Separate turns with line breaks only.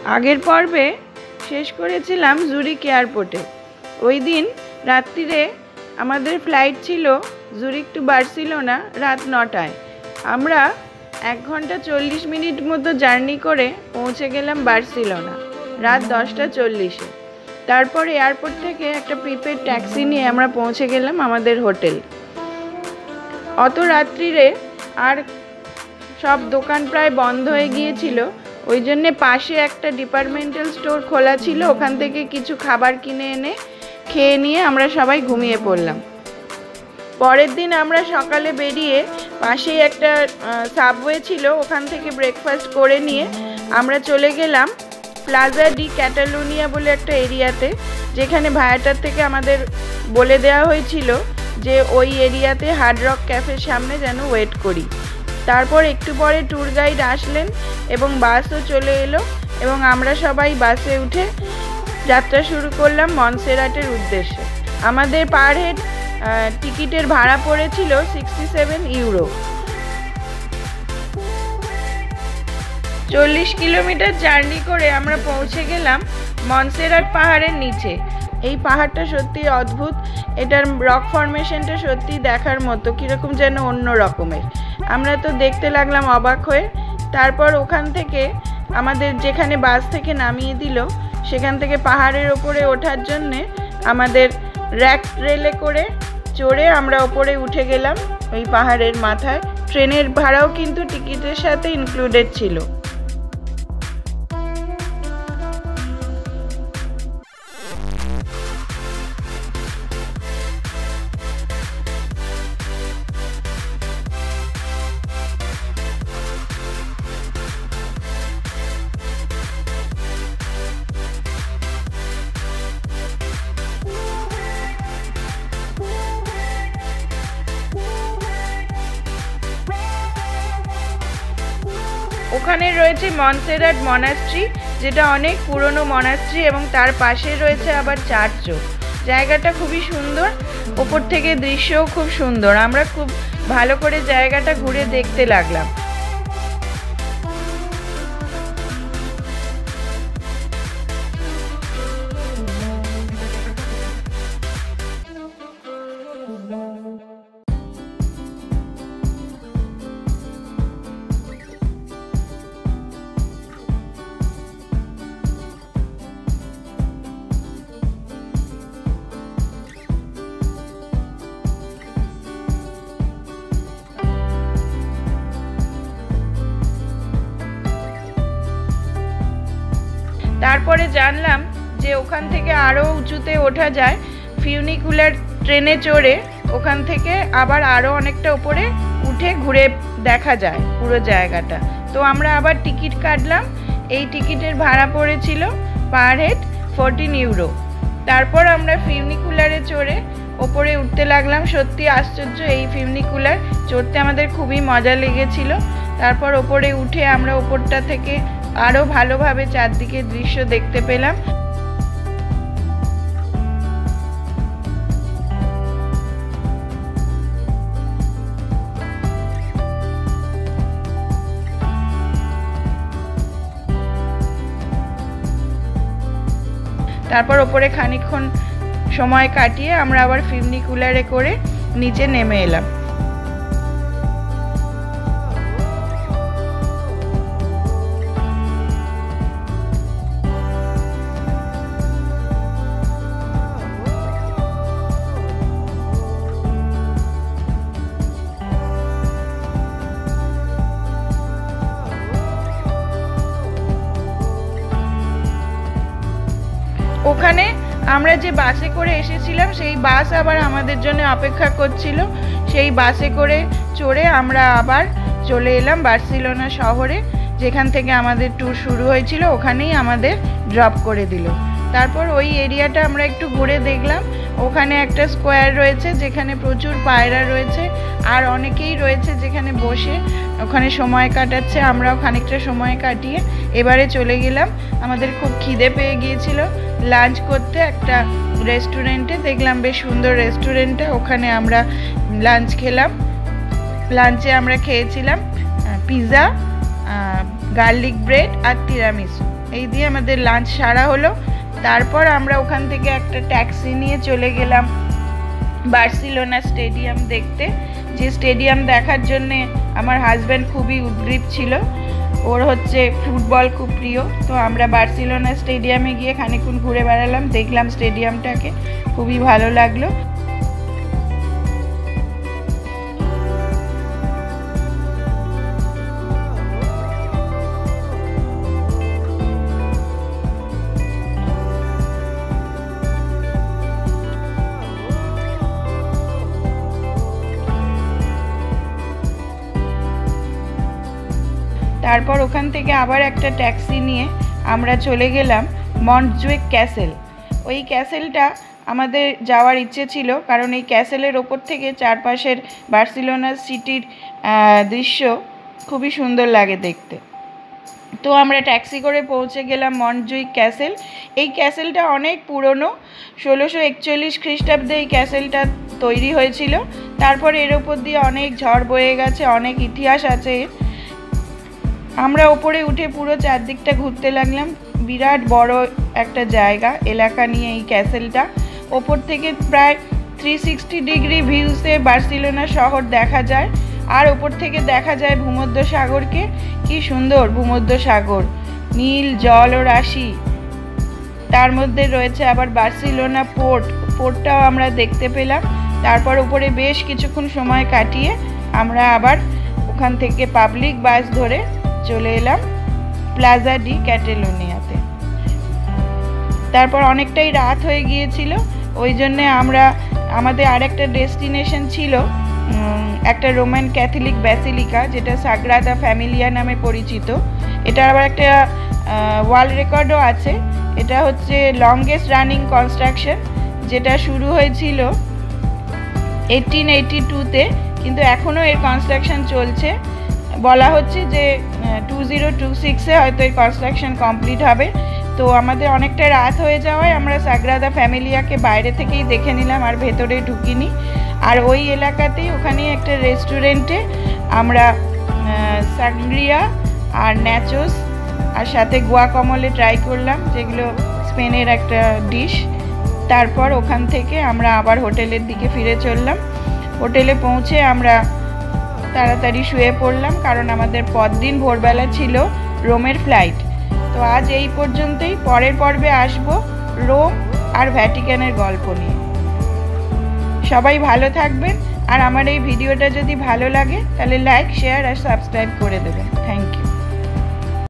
আগের পর্বে শেষ করেছিলাম জুরিক এয়ারপোর্টে। ওই দিন রাত্রিরে আমাদের ফ্লাইট ছিল জুরিক টু বার্সেলোনা রাত 9টায়। আমরা 1 ঘন্টা 40 মিনিট মতো জার্নি করে পৌঁছে গেলাম বার্সেলোনা রাত 10:40-এ। তারপর এয়ারপোর্ট থেকে একটা প্রিপেড ট্যাক্সি নিয়ে আমরা পৌঁছে গেলাম আমাদের হোটেল। অত রাত্রিরে আর সব দোকান প্রায় বন্ধ হয়ে গিয়েছিল, ওই জন্যে পাশে একটা ডিপার্টমেন্টাল স্টোর খোলা ছিল, ওখান থেকে কিছু খাবার কিনে এনে খেয়ে নিয়ে আমরা সবাই ঘুমিয়ে পড়লাম। পরের দিন আমরা সকালে বেরিয়ে পাশেই একটা সাবওয়ে ছিল, ওখান থেকে ব্রেকফাস্ট করে নিয়ে আমরা চলে গেলাম প্লাজা ডি ক্যাটালোনিয়া বলে একটা এরিয়াতে, যেখানে ভায়াটার থেকে আমাদের বলে দেওয়া হয়েছিল যে ওই এরিয়াতে হার্ড রক ক্যাফের সামনে যেন ওয়েট করি। তারপর একটু পরে ট্যুর গাইড আসলেন এবং বাসও চলে এলো এবং আমরা সবাই বাসে উঠে যাত্রা শুরু করলাম মনসেরাটের উদ্দেশ্যে। আমাদের পার হেড টিকিটের ভাড়া পড়েছিল 67 ইউরো। 40 কিলোমিটার জার্নি করে আমরা পৌঁছে গেলাম মনসেরাট পাহাড়ের নিচে। এই পাহাড়টা সত্যি অদ্ভুত, এটার রক ফরমেশনটা সত্যি দেখার মতো, কীরকম যেন অন্য রকমের। আমরা তো দেখতে লাগলাম অবাক হয়ে। তারপর ওখান থেকে আমাদের যেখানে বাস থেকে নামিয়ে দিল, সেখান থেকে পাহাড়ের ওপরে ওঠার জন্যে আমাদের র্যাক রেলে করে চড়ে আমরা ওপরে উঠে গেলাম ওই পাহাড়ের মাথায়। ট্রেনের ভাড়াও কিন্তু টিকিটের সাথে ইনক্লুডেড ছিল। ওখানে রয়েছে মনসেরাট মনাস্ট্রি, যেটা অনেক পুরনো মনাস্ট্রি, এবং তার পাশে রয়েছে আবার চার্চও। জায়গাটা খুবই সুন্দর, ওপর থেকে দৃশ্যও খুব সুন্দর। আমরা খুব ভালো করে জায়গাটা ঘুরে দেখতে লাগলাম। তারপরে জানলাম যে ওখান থেকে আরও উঁচুতে ওঠা যায় ফিউনিকুলার ট্রেনে চড়ে। ওখান থেকে আবার আরও অনেকটা উপরে উঠে ঘুরে দেখা যায় পুরো জায়গাটা। তো আমরা আবার টিকিট কাটলাম। এই টিকিটের ভাড়া পড়েছিল পার হেড 14 ইউরো। তারপর আমরা ফিউনিকুলারে চড়ে ওপরে উঠতে লাগলাম। সত্যি আশ্চর্য, এই ফিউনিকুলার চড়তে আমাদের খুবই মজা লেগেছিল। তারপর ওপরে উঠে আমরা ওপরটা থেকে আরও ভালোভাবে চারদিকে দৃশ্য দেখতে পেলাম। তারপর ওপরে খানিকক্ষণ সময় কাটিয়ে আমরা আবার ফিউনিকুলারে করে নিচে নেমে এলাম। ওখানে আমরা যে বাসে করে এসেছিলাম সেই বাস আবার আমাদের জন্য অপেক্ষা করছিল। সেই বাসে করে চড়ে আমরা আবার চলে এলাম বার্সেলোনা শহরে, যেখান থেকে আমাদের ট্যুর শুরু হয়েছিল। ওখানেই আমাদের ড্রপ করে দিল। তারপর ওই এরিয়াটা আমরা একটু ঘুরে দেখলাম। ওখানে একটা স্কোয়ার রয়েছে যেখানে প্রচুর পায়রা রয়েছে, আর অনেকেই রয়েছে যেখানে বসে ওখানে সময় কাটাচ্ছে। আমরাও খানিকটা সময় কাটিয়ে এবারে চলে গেলাম। আমাদের খুব খিদে পেয়ে গিয়েছিল লাঞ্চ করতে একটা রেস্টুরেন্টে। দেখলাম বেশ সুন্দর রেস্টুরেন্টটা, ওখানে আমরা লাঞ্চ খেলাম। লাঞ্চে আমরা খেয়েছিলাম পিৎজা, গার্লিক ব্রেড আর তিরামিসু এই দিয়ে আমাদের লাঞ্চ সারা হলো। তারপর আমরা ওখান থেকে একটা ট্যাক্সি নিয়ে চলে গেলাম বার্সেলোনা স্টেডিয়াম দেখতে, যে স্টেডিয়াম দেখার জন্যে আমার হাজব্যান্ড খুবই উদ্গ্রীব ছিল। ওর হচ্ছে ফুটবল খুব প্রিয়। তো আমরা বার্সেলোনা স্টেডিয়ামে গিয়ে খানিকক্ষণ ঘুরে বেড়ালাম, দেখলাম স্টেডিয়ামটাকে, খুবই ভালো লাগলো। তারপর ওখান থেকে আবার একটা ট্যাক্সি নিয়ে আমরা চলে গেলাম মন্টজুয়েক ক্যাসেল। ওই ক্যাসেলটা আমাদের যাওয়ার ইচ্ছে ছিল, কারণ এই ক্যাসেলের ওপর থেকে চারপাশের বার্সেলোনা সিটির দৃশ্য খুবই সুন্দর লাগে দেখতে। তো আমরা ট্যাক্সি করে পৌঁছে গেলাম মন্টজুয়েক ক্যাসেল। এই ক্যাসেলটা অনেক পুরনো, 1641 খ্রিস্টাব্দে এই ক্যাসেলটা তৈরি হয়েছিল। তারপর এর ওপর দিয়ে অনেক ঝড় বয়ে গেছে, অনেক ইতিহাস আছে। আমরা ওপরে উঠে পুরো চারদিকটা ঘুরতে লাগলাম। বিরাট বড় একটা জায়গা এলাকা নিয়ে এই ক্যাসেলটা। ওপর থেকে প্রায় 360 ডিগ্রি ভিউসে বার্সেলোনা শহর দেখা যায়, আর ওপর থেকে দেখা যায় ভূমধ্য সাগরকে। কি সুন্দর ভূমধ্য সাগর, নীল জল ও রাশি। তার মধ্যে রয়েছে আবার বার্সেলোনা পোর্টটাও আমরা দেখতে পেলাম। তারপর উপরে বেশ কিছুক্ষণ সময় কাটিয়ে আমরা আবার ওখান থেকে পাবলিক বাস ধরে চলে এলাম প্লাজা ডি ক্যাটালোনিয়াতে। তারপর অনেকটাই রাত হয়ে গিয়েছিল, ওই জন্যে আমরা আমাদের আরেকটা ডেস্টিনেশন ছিল একটা রোমান ক্যাথলিক ব্যাসিলিকা, যেটা সাগ্রাদা ফ্যামিলিয়া নামে পরিচিত। এটা আবার একটা ওয়ার্ল্ড রেকর্ডও আছে। এটা হচ্ছে লংগেস্ট রানিং কনস্ট্রাকশন, যেটা শুরু হয়েছিল 1882-তে, কিন্তু এখনও এর কনস্ট্রাকশন চলছে। বলা হচ্ছে যে 2026-এ হয়তো এই কনস্ট্রাকশন কমপ্লিট হবে। তো আমাদের অনেকটা রাত হয়ে যাওয়ায় আমরা সাগ্রাদা ফ্যামিলিয়াকে বাইরে থেকেই দেখে নিলাম, আর ভেতরে ঢুকিনি। আর ওই এলাকাতেই ওখানেই একটা রেস্টুরেন্টে আমরা সাংগ্রিয়া আর ন্যাচোস আর সাথে গুয়াকামোলে ট্রাই করলাম, যেগুলো স্পেনের একটা ডিশ। তারপর ওখান থেকে আমরা আবার হোটেলের দিকে ফিরে চললাম। হোটেলে পৌঁছে আমরা তাড়াতাড়ি শুয়ে পড়লাম, কারণ আমাদের পরদিন ভোরবেলা ছিল রোমের ফ্লাইট। তো আজ এই পর্যন্তই। পরের পর্বে আসবো রোম আর ভ্যাটিকানের গল্প নিয়ে। সবাই ভালো থাকবেন, আর আমার এই ভিডিওটা যদি ভালো লাগে তাহলে লাইক, শেয়ার আর সাবস্ক্রাইব করে দেবেন। Thank you.